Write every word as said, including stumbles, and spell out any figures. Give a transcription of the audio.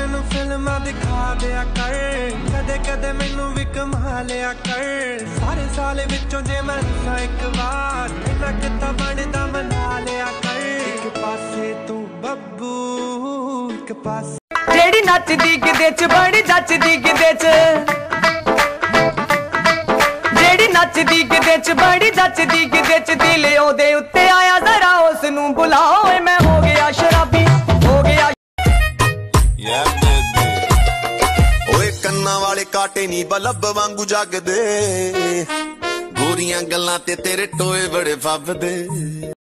ਮੈਨੂੰ ਫਿਲਮਾਂ ਦਿਖਾ ਦਿਆ ਕਰ, ਕਦੇ ਕਦੇ ਮੈਨੂੰ ਵੀ ਕਮਾ ਲਿਆ ਕਰ। ਸਾਰੇ ਸਾਲ ਵਿੱਚੋਂ ਜੇ ਮੈਂ ਰੁੱਸਾਂ ਇੱਕ ਵਾਰ, ਇੰਨਾ ਕਿੱਤਾ ਬਣਦਾ ਮਨਾ ਲਿਆ ਕਰ। ਇੱਕ ਪਾਸੇ ਤੂੰ ਬੱਬੂ, ਇੱਕ ਪਾਸੇ ਜਿਹੜੀ ਨੱਚਦੀ ਕਿਦੇ ਚ ਬੜੀ ਜੱਚਦੀ ਕਿਦੇ ਚ, ਜਿਹੜੀ ਨੱਚਦੀ ਕਿਦੇ ਚ ਬੜੀ ਜੱਚਦੀ ਕਿਦੇ ਚ। ਦਿਲ ਉਹਦੇ ਉੱਤੇ ਆਇਆ ਜ਼ਰਾ ਉਸ ਨੂੰ ਬੁਲਾਓ, ਓਏ ਮੈਂ ਹੋ ਗਿਆ ਸ਼ਰਾਬੀ ਹੋ ਗਿਆ। ਓਏ ਕੰਨਾਂ ਵਾਲੇ ਕਾਟੇ ਨੀ ਬਲਬ ਵਾਂਗੂ ਜਗਦੇ, ਗੋਰੀਆਂ ਗੱਲਾਂ ਤੇ ਤੇਰੇ ਟੋਏ ਬੜੇ ਫੱਬਦੇ।